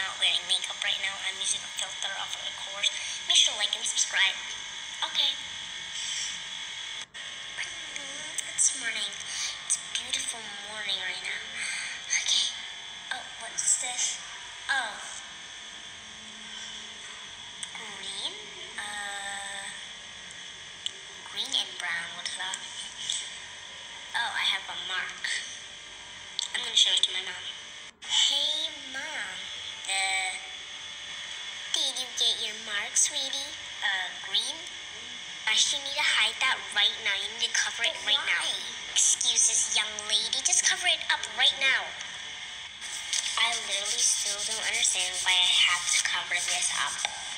not wearing makeup right now. I'm using a filter of course. Make sure to like and subscribe. Okay. It's morning. It's a beautiful morning right now. Okay. Oh, what's this? Oh. Green? Green and brown. What's that? Oh, I have a mark. I'm gonna show it to my mom. Hey, Mom. Did you get your mark, sweetie? Green? Gosh, you need to hide that right now. You need to cover it right now. Excuses, young lady. Just cover it up right now. I literally still don't understand why I have to cover this up.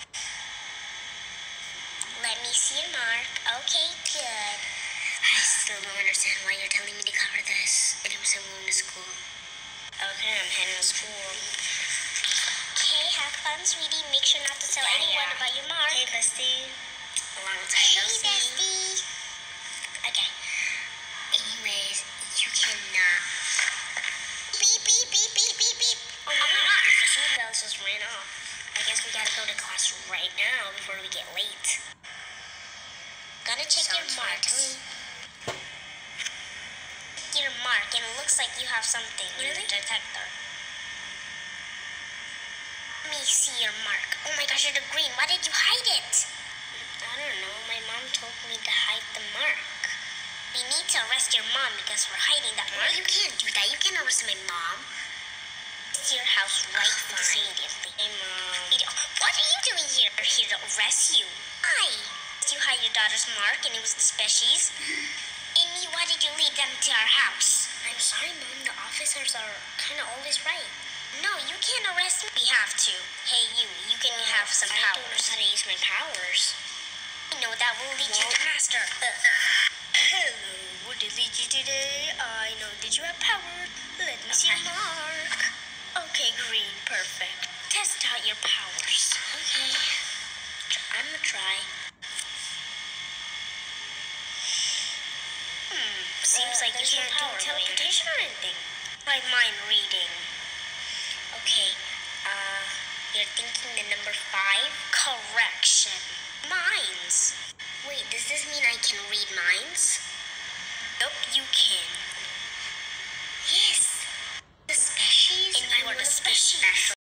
Let me see your mark. Okay, good. I still don't understand why you're telling me to cover this. It was going to school. Okay, I'm heading to school. Okay, have fun, sweetie. Make sure not to tell anyone about your mark. Hey, bestie. A long time no see. Hey, bestie. Okay. Anyways, you cannot. Beep, beep, beep, beep, beep, beep. Oh my God, the school bells just ran off. I guess we gotta go to class right now before we get late. Gotta check your marks. Your mark, and it looks like you have something in the detector. Let me see your mark. Oh my gosh, you're the green. Why did you hide it? I don't know. My mom told me to hide the mark. We need to arrest your mom because we're hiding that mark. You can't do that. You can't arrest my mom. It's your house right immediately. Hey, Mom. What are you doing here? We're here to arrest you. Why? You hide your daughter's mark and it was the species. And why did you lead them to our house? I'm sorry, Mom. The officers are kind of always right. No, you can't arrest me. We have to. Hey, you can have some powers. I don't know how to use my powers. I know that will lead you to master. Hello, what did lead you today? I know. Did you have power? Let me see your mark. Okay, green. Perfect. Test out your powers. Okay. I'm gonna try. Seems like you can't do teleportation or anything. Try mind reading. Okay, you're thinking the number 5? Correction. Minds. Wait, does this mean I can read minds? Nope, you can. Yes. The species? And you are the species.